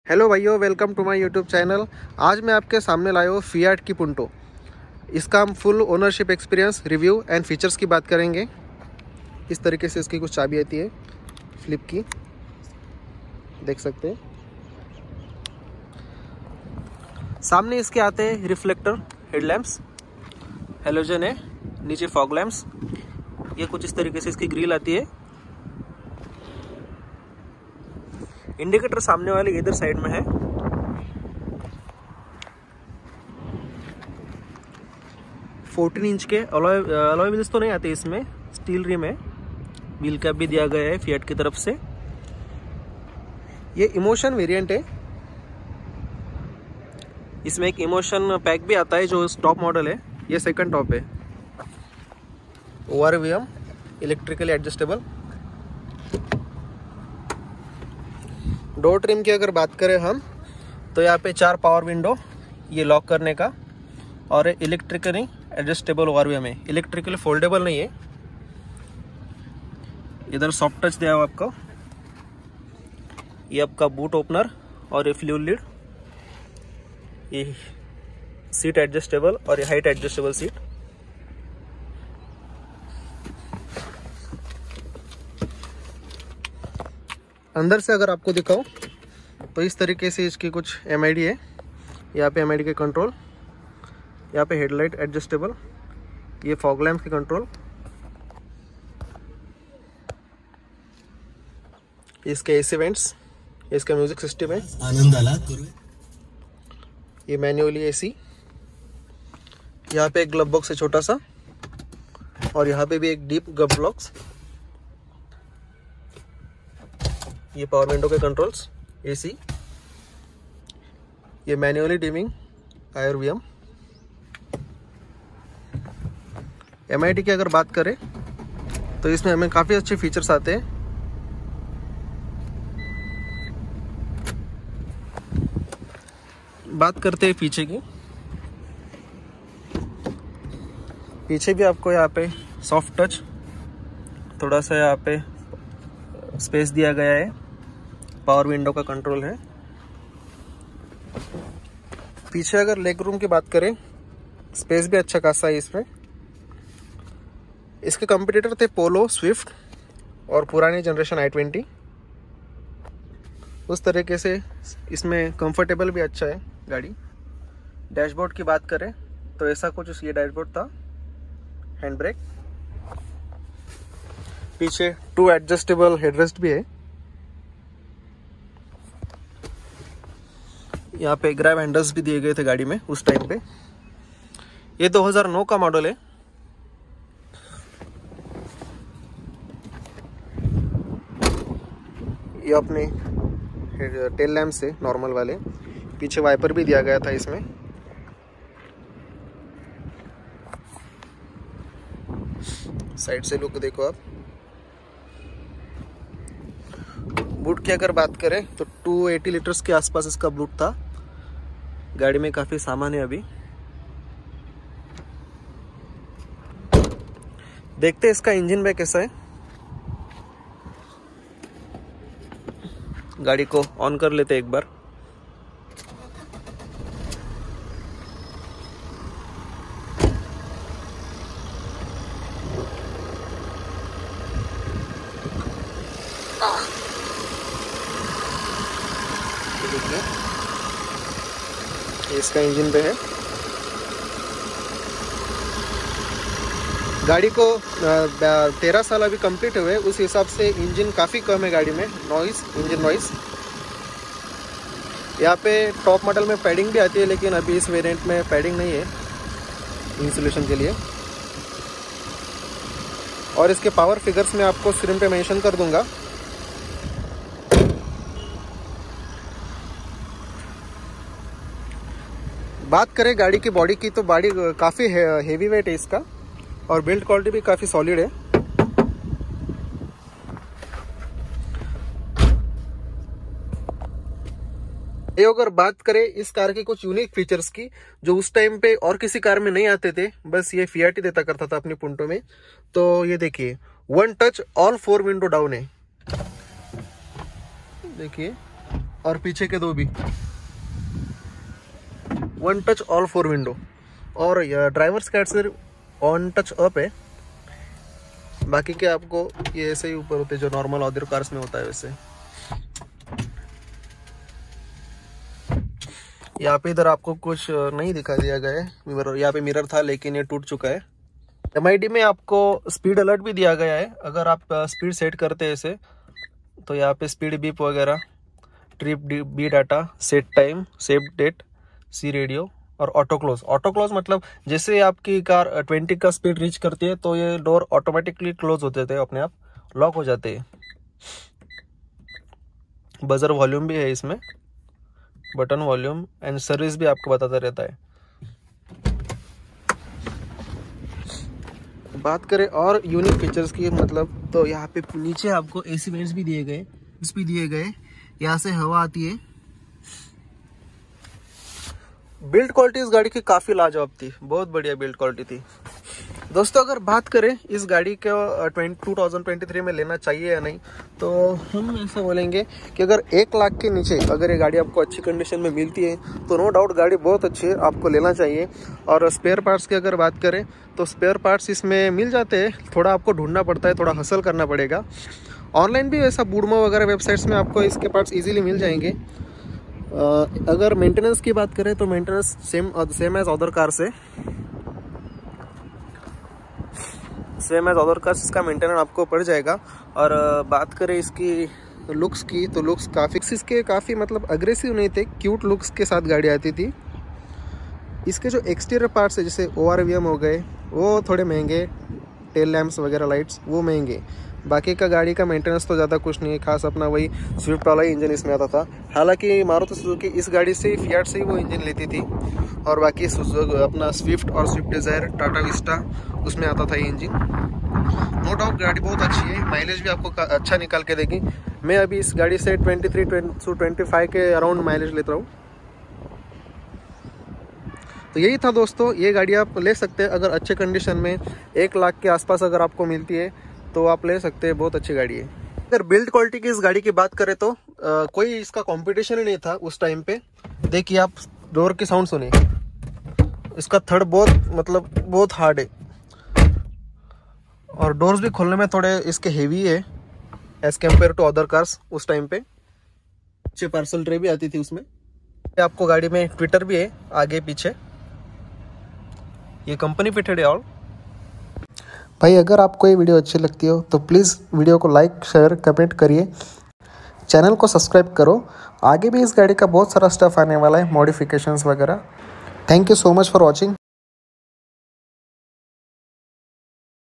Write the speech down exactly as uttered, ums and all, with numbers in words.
Hello भाइयों, welcome to my YouTube channel. आज मैं आपके सामने लाया हूँ फिएट की पुंटो। इसका हम full ownership experience, review and features की बात करेंगे। इस तरीके से इसकी कुछ चाबी आती है फ्लिप की, देख सकते हैं। सामने इसके आते हैं रिफ्लेक्टर हेडलैम्प्स, हेलोजन है, नीचे फॉग लैम्प्स। ये कुछ इस तरीके से इसकी ग्रिल आती है। इंडिकेटर सामने वाले इधर साइड में है। फोर्टीन इंच के अलॉय अलॉय व्हील्स तो नहीं आते इसमें, स्टील रिम है। व्हील कैप भी दिया गया है फिएट की तरफ से। ये इमोशन वेरिएंट है। इसमें एक इमोशन पैक भी आता है जो टॉप मॉडल है। ये सेकंड टॉप है। ORVM electrically adjustable. Door trim की अगर बात करें हम, तो यहाँ पे चार पावर विंडो, ये लॉक करने का, और इलेक्ट्रिकली एडजस्टेबल ओआरवीएम है। इलेक्ट्रिकली फोल्डेबल नहीं है। इधर सॉफ्ट टच दिया हुआ आपको। ये आपका बूट ओपनर और ये फ्यूल लीड। ये सीट एडजस्टेबल और ये हाइट एडजस्टेबल सीट। अंदर से अगर आपको दिखाऊं तो इस तरीके से इसकी कुछ एमआईडी है। यहाँ पे एमआईडी के कंट्रोल, यहाँ पे हेडलाइट एडजस्टेबल, ये फॉग लैम्प के कंट्रोल, इसके एसी वेंट्स, इसका म्यूजिक सिस्टम है, आनंद आला करू। ये मैन्युअली एसी। यहाँ पे एक ग्लव बॉक्स है छोटा सा, और यहाँ पे भी एक डीप ग्लव बॉक्स। ये पावर विंडो के कंट्रोल्स, एसी, ये मैन्युअली डिमिंग आईआरवीएम। एमआईडी की अगर बात करें तो इसमें हमें काफ़ी अच्छे फीचर्स आते हैं। बात करते हैं पीछे की। पीछे भी आपको यहाँ पे सॉफ्ट टच, थोड़ा सा यहाँ पे स्पेस दिया गया है। पावर विंडो का कंट्रोल है। पीछे अगर लेग रूम की बात करें, स्पेस भी अच्छा खासा है इसमें। इसके कंपटीटर थे पोलो, स्विफ्ट और पुरानी जनरेशन आई ट्वेंटी। उस तरीके से इसमें कंफर्टेबल भी अच्छा है गाड़ी। डैशबोर्ड की बात करें तो ऐसा कुछ ये डैशबोर्ड था। हैंड ब्रेक, पीछे टू एडजस्टेबल हेडरेस्ट भी है। यहाँ पे ग्रैब हैंडल्स भी दिए गए थे गाड़ी में उस टाइम पे। ये दो हज़ार नौ का मॉडल है। ये अपने टेल लैम्प से नॉर्मल वाले, पीछे वाइपर भी दिया गया था इसमें। साइड से लुक देखो आप। बूट की अगर बात करें तो दो सौ अस्सी लीटर्स के आसपास इसका बूट था। गाड़ी में काफी सामान है अभी। देखते हैं इसका इंजन बैक कैसा है। गाड़ी को ऑन कर लेते एक बार। इसका इंजन पे है। गाड़ी को तेरह साल अभी कंप्लीट हुए, उस हिसाब से इंजन काफ़ी कम है गाड़ी में। Noise, engine noise. यहाँ पे टॉप मॉडल में पैडिंग भी आती है, लेकिन अभी इस वेरिएंट में पैडिंग नहीं है इंसुलेशन के लिए। और इसके पावर फिगर्स मैं आपको स्क्रीन पे मेंशन कर दूंगा। बात करें गाड़ी की बॉडी की, तो बॉडी काफ़ी हेवी वेट है इसका, और बिल्ड क्वालिटी भी काफ़ी सॉलिड है। ये अगर बात करें इस कार के कुछ यूनिक फीचर्स की, जो उस टाइम पे और किसी कार में नहीं आते थे, बस ये फिएट ही देता करता था अपनी पुंटो में। तो ये देखिए, one touch all four window down है। देखिए और पीछे के दो भी। One touch all four window, और ड्राइवर साइड से ऑन टच अप है, बाकी के आपको ये ऐसे ही ऊपर होते जो नॉर्मल अदर कार्स में होता है वैसे। यहाँ पे इधर आपको कुछ नहीं दिखा दिया गया है, मिरर, यहाँ पे मिरर था लेकिन ये टूट चुका है। एम आई डी में आपको स्पीड अलर्ट भी दिया गया है, अगर आप स्पीड सेट करते हैं इसे तो यहाँ पे स्पीड बीप वगैरह, trip B data, set time, save date, see radio और ऑटो क्लोज। ऑटो क्लोज मतलब जैसे आपकी कार ट्वेंटी का स्पीड रीच करती है तो ये डोर ऑटोमेटिकली क्लोज हो जाते हैं, अपने आप लॉक हो जाते हैं। बजर वॉल्यूम भी है इसमें, बटन वॉल्यूम एंड सर्विस भी आपको बताता रहता है। बात करें और यूनिक फीचर्स की, मतलब तो यहाँ पे नीचे आपको एसी वेंट्स भी दिए गए, इस भी दिए गए, यहाँ से हवा आती है। बिल्ड क्वालिटी इस गाड़ी की काफ़ी लाजवाब थी, बहुत बढ़िया बिल्ड क्वालिटी थी। दोस्तों अगर बात करें इस गाड़ी को टू थाउजेंड ट्वेंटी थ्री में लेना चाहिए या नहीं, तो हम ऐसा बोलेंगे कि अगर एक लाख के नीचे अगर ये गाड़ी आपको अच्छी कंडीशन में मिलती है तो नो डाउट गाड़ी बहुत अच्छी है, आपको लेना चाहिए। और स्पेयर पार्ट्स की अगर बात करें तो स्पेयर पार्ट्स इसमें मिल जाते हैं, थोड़ा आपको ढूंढना पड़ता है, थोड़ा हसल करना पड़ेगा। ऑनलाइन भी ऐसा बूडमो वगैरह वेबसाइट्स में आपको इसके पार्ट्स ईजिली मिल जाएंगे। Uh, अगर मेंटेनेंस की बात करें तो maintenance same same as other car से सेम एज अदर कार्स इसका मेंटेनेंस आपको पड़ जाएगा। और uh, बात करें इसकी लुक्स की तो लुक्स काफ़ी इसके काफ़ी मतलब अग्रेसिव नहीं थे, क्यूट लुक्स के साथ गाड़ी आती थी। इसके जो एक्सटीरियर पार्ट्स है जैसे ओ आर वी एम हो गए वो थोड़े महंगे, टेल लैम्प्स वगैरह लाइट्स वो महंगे, बाकी का गाड़ी का मेंटेनेंस तो ज़्यादा कुछ नहीं है खास, अपना वही स्विफ्ट वाला ही इंजन इसमें आता था। हालांकि मारुति सुजुकी इस गाड़ी से फियाट से ही वो इंजन लेती थी, और बाकी अपना स्विफ्ट और स्विफ्ट डिज़ायर, टाटा विस्टा उसमें आता था ये इंजन। नो डाउट गाड़ी बहुत अच्छी है, माइलेज भी आपको अच्छा निकाल के देगी। मैं अभी इस गाड़ी से twenty three to twenty five के अराउंड माइलेज लेता हूँ। तो यही था दोस्तों, ये गाड़ी आप ले सकते हैं अगर अच्छे कंडीशन में एक लाख के आसपास अगर आपको मिलती है तो आप ले सकते हैं, बहुत अच्छी गाड़ी है। अगर बिल्ड क्वालिटी की इस गाड़ी की बात करें तो आ, कोई इसका कंपटीशन ही नहीं था उस टाइम पे। देखिए आप डोर की साउंड सुनिए, इसका थर्ड बहुत मतलब बहुत हार्ड है, और डोर्स भी खोलने में थोड़े इसके हेवी है as compare to other cars उस टाइम पे। अच्छे पार्सल ट्रे भी आती थी उसमें। आपको गाड़ी में ट्विटर भी है आगे पीछे, ये कंपनी फिटेड है। और भाई अगर आपको ये वीडियो अच्छी लगती हो तो प्लीज़ वीडियो को लाइक शेयर कमेंट करिए, चैनल को सब्सक्राइब करो। आगे भी इस गाड़ी का बहुत सारा स्टफ आने वाला है, मॉडिफिकेशंस वगैरह। Thank you so much for watching.